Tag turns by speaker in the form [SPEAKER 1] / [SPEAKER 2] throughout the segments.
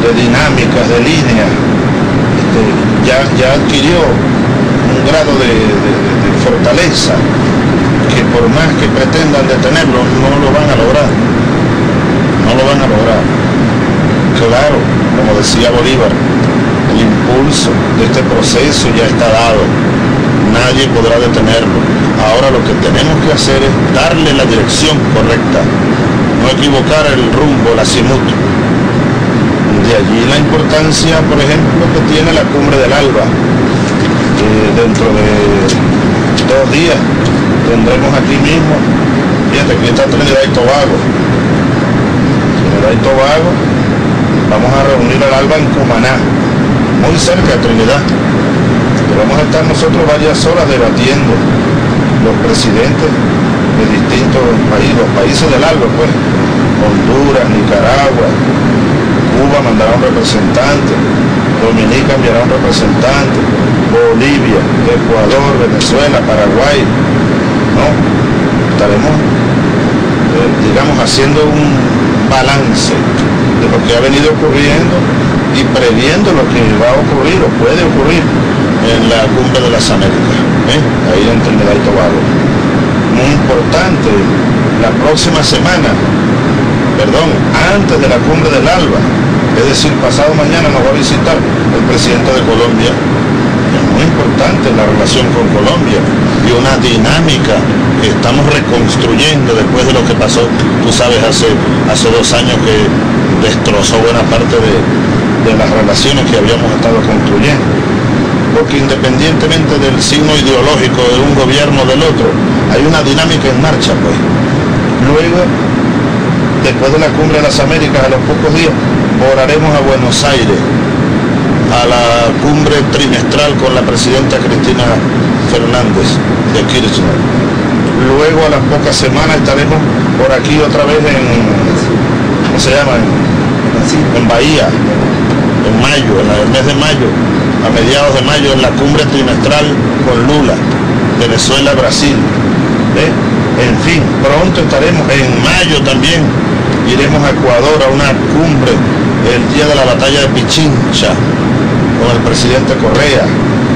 [SPEAKER 1] de dinámicas, de líneas, ya adquirió un grado de fortaleza que por más que pretendan detenerlo, no lo van a lograr. No lo van a lograr. Claro, como decía Bolívar, el impulso de este proceso ya está dado. Nadie podrá detenerlo. Ahora lo que tenemos que hacer es darle la dirección correcta, no equivocar el rumbo, el azimut. De allí la importancia, por ejemplo, que tiene la Cumbre del Alba. Dentro de 2 días tendremos aquí mismo, fíjate, aquí está Trinidad y Tobago. Trinidad y Tobago, vamos a reunir al Alba en Cumaná, muy cerca de Trinidad. Y vamos a estar nosotros varias horas debatiendo los presidentes de distintos países, los países del Alba, pues, Honduras, Nicaragua, Cuba mandará un representante, Dominica enviará un representante, Bolivia, Ecuador, Venezuela, Paraguay, ¿no? Estaremos, digamos, haciendo un balance de lo que ha venido ocurriendo y previendo lo que va a ocurrir o puede ocurrir en la Cumbre de las Américas, ahí en Trinidad y Tobago. Muy importante, la próxima semana, antes de la Cumbre del Alba, es decir, pasado mañana nos va a visitar el presidente de Colombia. Es muy importante la relación con Colombia y una dinámica que estamos reconstruyendo después de lo que pasó, tú sabes, hace 2 años que destrozó buena parte de las relaciones que habíamos estado construyendo. Porque independientemente del signo ideológico de un gobierno o del otro, hay una dinámica en marcha, pues. Luego, después de la Cumbre de las Américas, a los pocos días, volaremos a Buenos Aires, a la cumbre trimestral con la presidenta Cristina Fernández de Kirchner. Luego, a las pocas semanas, estaremos por aquí otra vez ¿cómo se llama? En Bahía, en mayo, en el mes de mayo, a mediados de mayo, en la cumbre trimestral con Lula, Venezuela-Brasil. En fin, pronto estaremos, en mayo también, iremos a Ecuador a una cumbre el día de la batalla de Pichincha con el presidente Correa.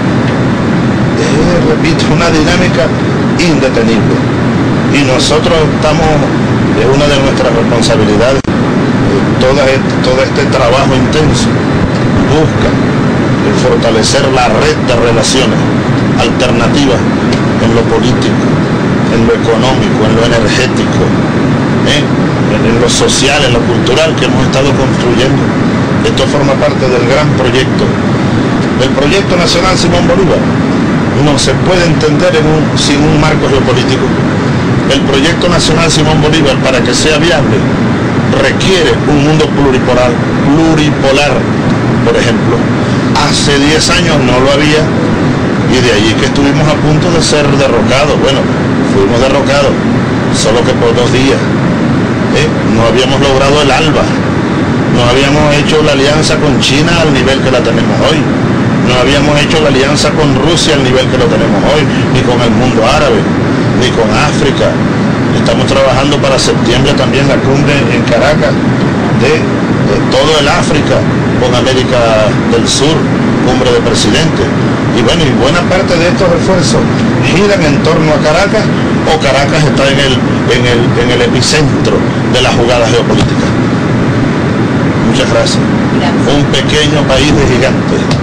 [SPEAKER 1] Repito, una dinámica indetenible. Y nosotros estamos, es una de nuestras responsabilidades, todo este trabajo intenso busca fortalecer la red de relaciones alternativas en lo político, en lo económico, en lo energético, en lo social, en lo cultural que hemos estado construyendo. Esto forma parte del gran proyecto, el proyecto nacional Simón Bolívar. No se puede entender sin un marco geopolítico. El proyecto nacional Simón Bolívar, para que sea viable, requiere un mundo pluripolar, por ejemplo. Hace 10 años no lo había, y de allí que estuvimos a punto de ser derrocados. Bueno, fuimos derrocados, solo que por 2 días. No habíamos logrado el ALBA, no habíamos hecho la alianza con China al nivel que la tenemos hoy, no habíamos hecho la alianza con Rusia al nivel que lo tenemos hoy, ni con el mundo árabe, ni con África. Estamos trabajando para septiembre también la cumbre en Caracas de todo el África con América del Sur, cumbre de presidentes. Y bueno, y buena parte de estos esfuerzos giran en torno a Caracas, o Caracas está en el epicentro de la jugada geopolítica. Muchas gracias. Un pequeño país de gigantes.